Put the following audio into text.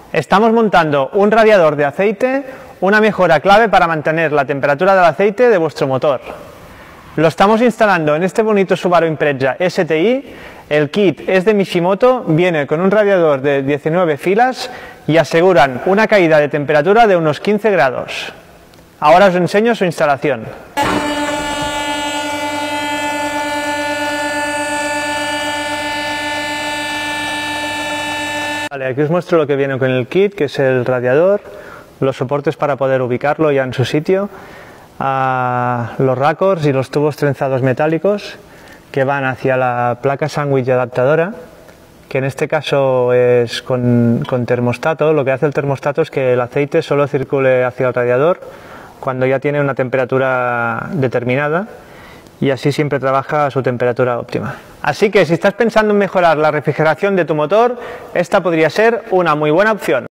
Estamos montando un radiador de aceite, una mejora clave para mantener la temperatura del aceite de vuestro motor. Lo estamos instalando en este bonito Subaru Impreza STI. El kit es de Mishimoto, viene con un radiador de 19 filas y aseguran una caída de temperatura de unos 15 grados. Ahora os enseño su instalación. Vale, aquí os muestro lo que viene con el kit, que es el radiador, los soportes para poder ubicarlo ya en su sitio, los raccords y los tubos trenzados metálicos que van hacia la placa sándwich adaptadora, que en este caso es con termostato. Lo que hace el termostato es que el aceite solo circule hacia el radiador cuando ya tiene una temperatura determinada, y así siempre trabaja a su temperatura óptima. Así que si estás pensando en mejorar la refrigeración de tu motor, esta podría ser una muy buena opción.